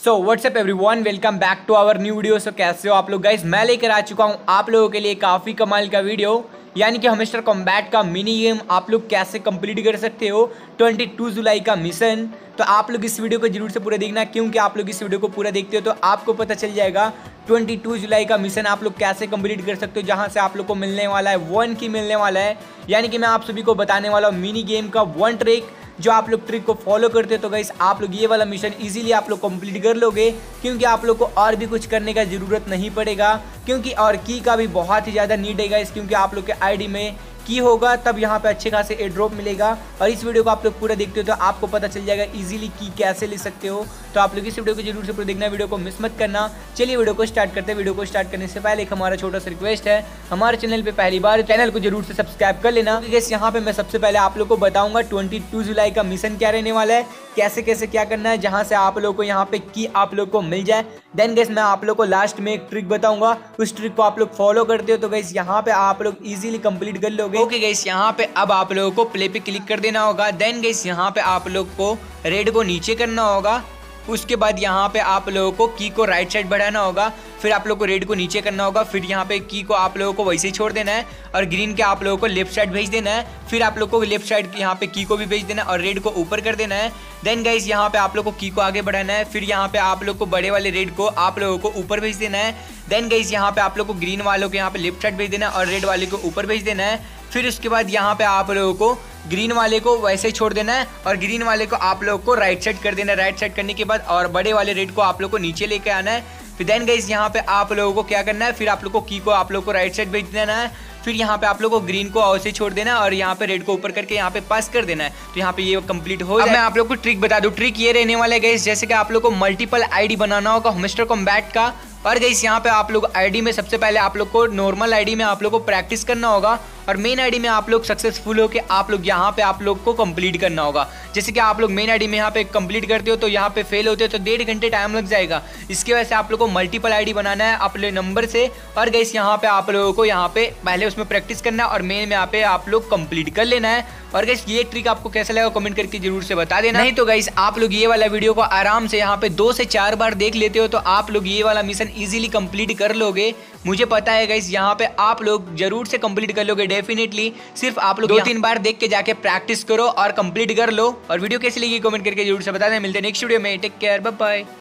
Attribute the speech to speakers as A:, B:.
A: So WhatsApp everyone, welcome back to our new video. So कैसे हो आप लोग गाइस? मैं लेकर आ चुका हूं आप लोगों के लिए काफ़ी कमाल का वीडियो, यानी कि हमेस्टर कॉम्बैट का मिनी गेम आप लोग कैसे कंप्लीट कर सकते हो 22 जुलाई का मिशन। तो आप लोग इस वीडियो को जरूर से पूरा देखना, क्योंकि आप लोग इस वीडियो को पूरा देखते हो तो आपको पता चल जाएगा 22 जुलाई का मिशन आप लोग कैसे कंप्लीट कर सकते हो, जहां से आप लोग को मिलने वाला है 1 की मिलने वाला है। यानी कि मैं आप सभी को बताने वाला हूँ मिनी गेम का 1 ट्रिक, जो आप लोग ट्रिक को फॉलो करते हो तो गाइस आप लोग ये वाला मिशन इजीली आप लोग कंप्लीट कर लोगे, क्योंकि आप लोग को और भी कुछ करने का ज़रूरत नहीं पड़ेगा, क्योंकि और की का भी बहुत ही ज़्यादा नीड है गाइस, क्योंकि आप लोग के आईडी में की होगा तब यहाँ पे अच्छे खासे एयर ड्रॉप मिलेगा। और इस वीडियो को आप लोग पूरा देखते हो तो आपको पता चल जाएगा इजीली की कैसे ले सकते हो। तो आप लोग इस वीडियो को जरूर से पूरा देखना, वीडियो को मिस मत करना। चलिए वीडियो को स्टार्ट करते हैं। वीडियो को स्टार्ट करने से पहले एक हमारा छोटा सा रिक्वेस्ट है, हमारे चैनल पे पहली बार चैनल को जरूर से सब्सक्राइब कर लेना। गाइस यहाँ पे मैं सबसे पहले आप लोग को बताऊंगा 22 जुलाई का मिशन क्या रहने वाला है, कैसे कैसे क्या करना है, जहां से आप लोग को यहाँ पे की आप लोग को मिल जाए। देन गाइस मैं आप लोग को लास्ट में एक ट्रिक बताऊंगा, उस ट्रिक को आप लोग फॉलो करते हो तो गाइस यहाँ पे आप लोग इजीली कंप्लीट कर लोगे। ओके गाइस, यहाँ पे अब आप लोगों को प्ले पे क्लिक कर देना होगा। देन गाइस यहाँ पे आप लोग को रेड को नीचे करना होगा। उसके बाद यहाँ पे आप लोगों को की को राइट साइड बढ़ाना होगा, फिर आप लोग को रेड को नीचे करना होगा, फिर यहाँ पे की को आप लोगों को वैसे ही छोड़ देना है और ग्रीन के आप लोगों को लेफ्ट साइड भेज देना है। फिर आप लोग को लेफ्ट साइड यहाँ पे की को भी भेज देना है और रेड को ऊपर कर देना है। देन गाइस यहाँ पे आप लोग को की को आगे बढ़ाना है, फिर यहाँ पे आप लोग को बड़े वाले रेड को आप लोगों को ऊपर भेज देना है। देन गाइस यहाँ पे आप लोग को ग्रीन वालों को यहाँ पे लेफ्ट साइड भेज देना है और रेड वाले को ऊपर भेज देना है। फिर उसके बाद यहाँ पे आप लोगों को ग्रीन वाले को वैसे ही छोड़ देना है और ग्रीन वाले को आप लोग को राइट साइड कर देना है। राइट साइड करने के बाद और बड़े वाले रेड को आप लोग को नीचे लेके आना है। फिर देन गाइस यहाँ पे आप लोगों को क्या करना है, फिर आप लोग को की को आप लोग को राइट साइड भेज देना है। फिर यहाँ पे आप लोग को ग्रीन को ऐसे छोड़ देना है और यहाँ पे रेड को ऊपर करके यहाँ पे पास कर देना है। तो यहाँ पे ये कंप्लीट हो जाए। मैं आप लोग को ट्रिक बता दूं, ट्रिक ये रहने वाला है गाइस, जैसे कि आप लोग को मल्टीपल आईडी बनाना होगा हमेस्टर कॉम्बैट का। और गाइस यहाँ पे आप लोग आईडी में सबसे पहले आप लोग को नॉर्मल आईडी में आप लोग को प्रैक्टिस करना होगा और मेन आईडी में आप लोग सक्सेसफुल हो के आप लोग यहाँ पे आप लोग को कंप्लीट करना होगा। जैसे कि आप लोग मेन आईडी में यहाँ पे कंप्लीट करते हो तो यहाँ पे फेल होते हो तो 1.5 घंटे टाइम लग जाएगा। इसकी वजह से आप लोग को मल्टीपल आईडी बनाना है अपने नंबर से। और गाइस यहाँ पे आप लोगों को यहाँ पे पहले उसमें प्रैक्टिस करना है और मेन में यहाँ पे आप लोग कंप्लीट कर लेना है। और गाइस ये ट्रिक आपको कैसा लगा कमेंट करके जरूर से बता देना। नहीं तो गाइस आप लोग ये वाला वीडियो को आराम से यहाँ पे 2 से 4 बार देख लेते हो तो आप लोग ये वाला मिशन इजीली कंप्लीट कर लोगे। मुझे पता है गाइस यहाँ पे आप लोग जरूर से कंप्लीट कर लोगे डेफिनेटली। सिर्फ आप लोग 2-3 बार देख के जाके प्रैक्टिस करो और कंप्लीट कर लो। और वीडियो कैसी लगी कमेंट करके जरूर से बता दें। मिलते हैं नेक्स्ट वीडियो में, टेक केयर, बाय बाय।